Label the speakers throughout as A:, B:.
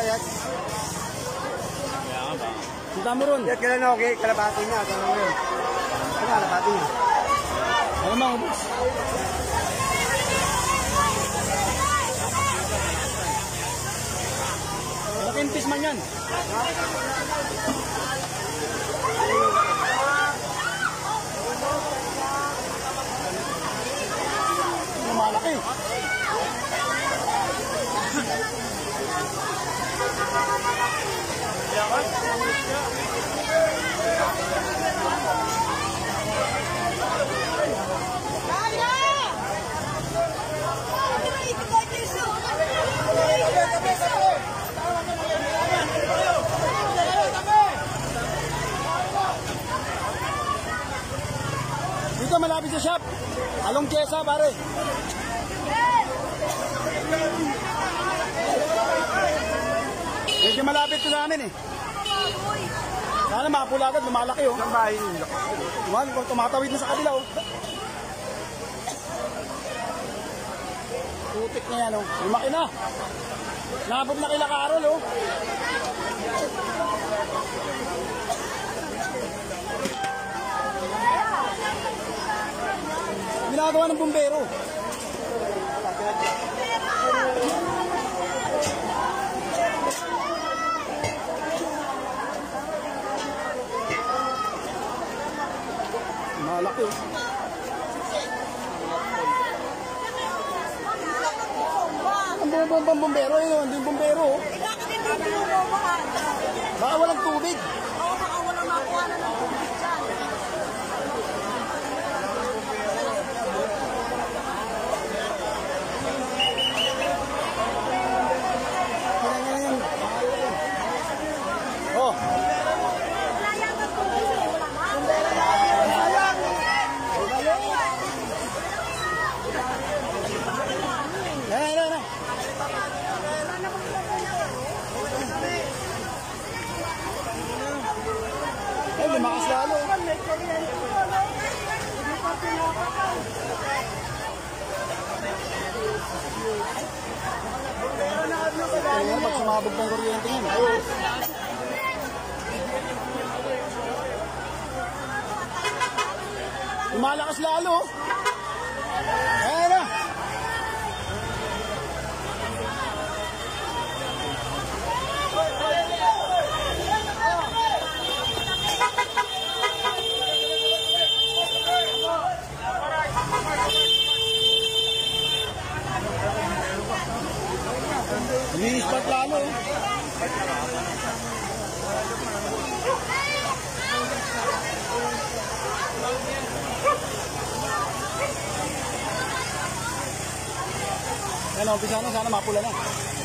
A: yan.
B: Kaya nga ba?
C: Punta mo ron.
A: Yan, kailan okay, kalabati niya. Ano yun? Ano, kalabati niya.
C: Ano mga boss? Malaking fish man yan. Malaki. Dito malapit sa shop. Along Quezon, pare. Medyo malapit to sa amin eh. Sana makapula agad, lumalaki oh.
A: Ang bahay nila.
C: Tumatawid na sa kabila oh. Putik na yan oh. Lumaki na. Nabot na kila Carol oh. Ginagawa ng bumbero. Malaki oh. Ang bumbero yun, hindi yung bumbero oh. Baka walang tubig.
D: Oo, baka walang makuha na ng tubig dyan.
C: Oh. Ay, lumakas lalo. Ayan, pag sumabog ng kuryente yun. Lumalakas lalo. Ayan na. Linis-pat lalo. Yan, umpisa na. Sana mapula na.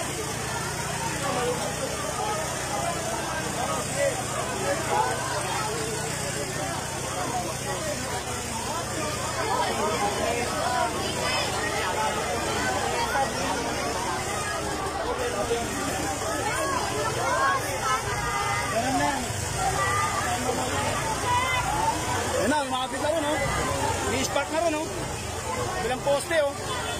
C: Yan na, lumapit na rin oh. Linis-pat na rin oh. Bilang poste oh.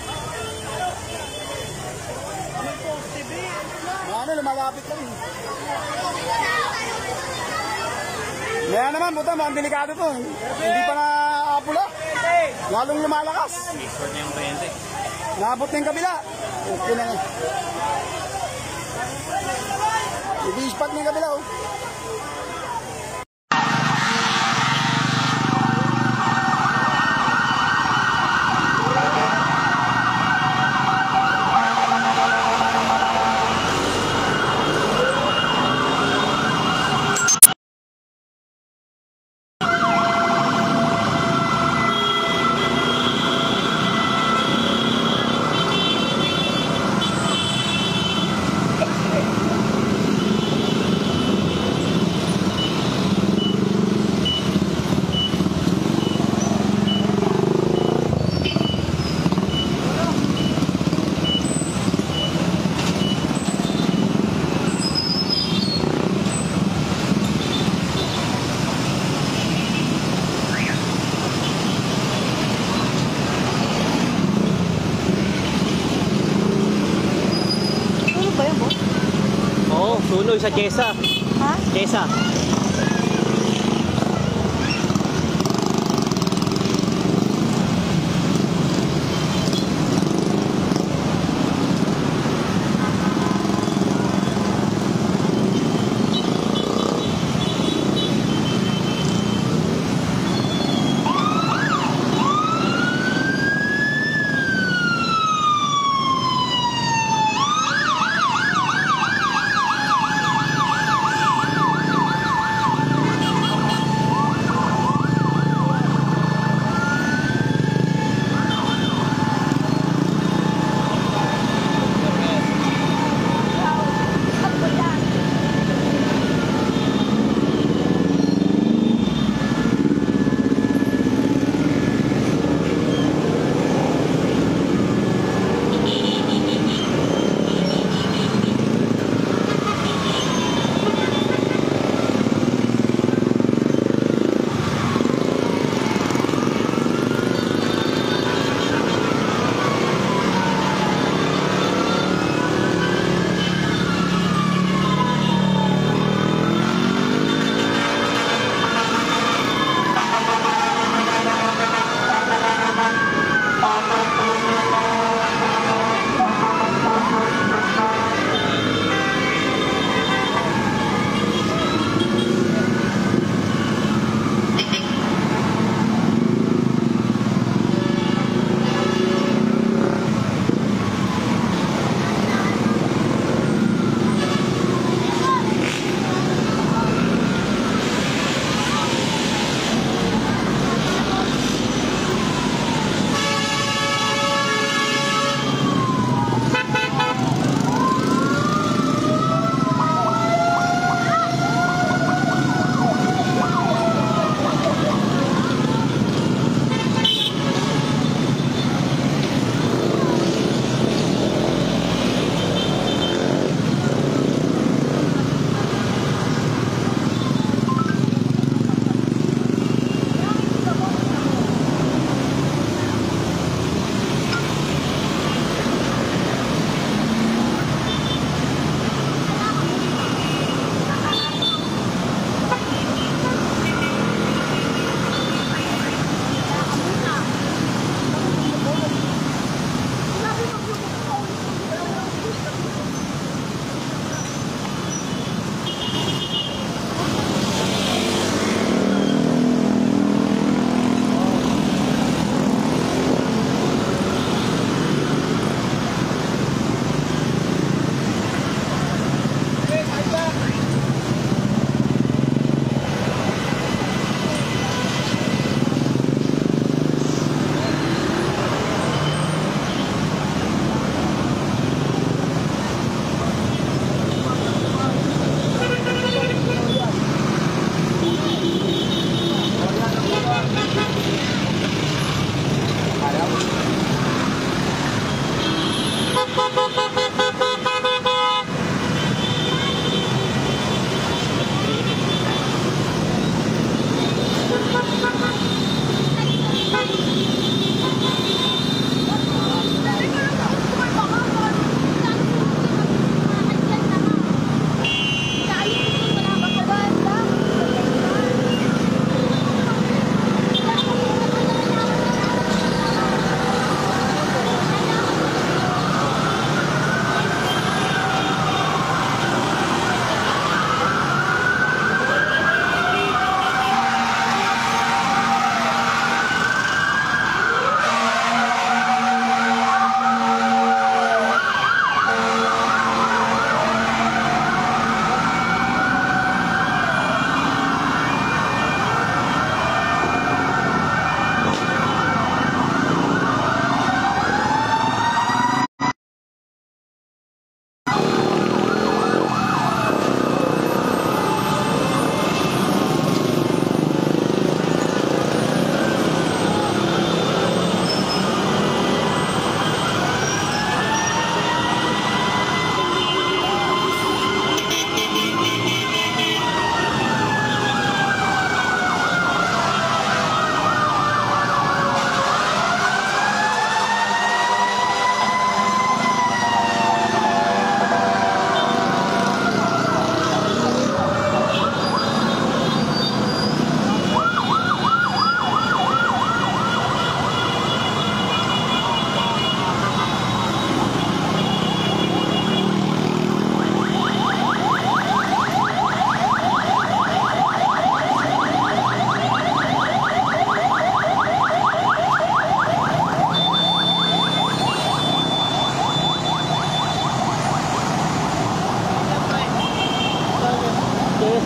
C: Ano, lumalapit lang. Kaya naman, buta, mga delikado to. Hindi pa na-apula. Lalong lumalakas.
B: Short niya yung 20.
C: Naabot na yung kabila. Okay na nga. I-spot na yung kabila, oh.
B: doon sa Chesa.
D: Ha?
B: Chesa.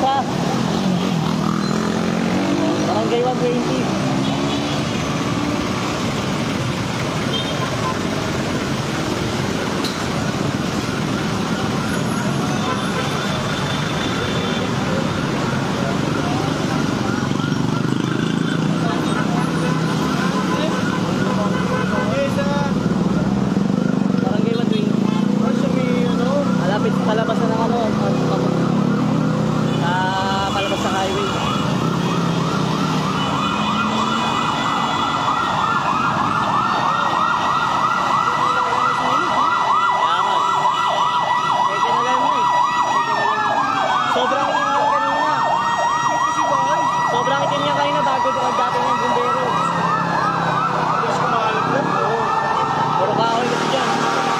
E: isa. Barangay 120. Barangay 120. Malapit palabas na ng ano, palabas sa highway. Kaya nga. Eh, tinagal mo eh. Sobrang itim yan kanina. Sobrang itim yan kanina bago dating ng bumbero. Oo. Puro kahoy kasi dyan.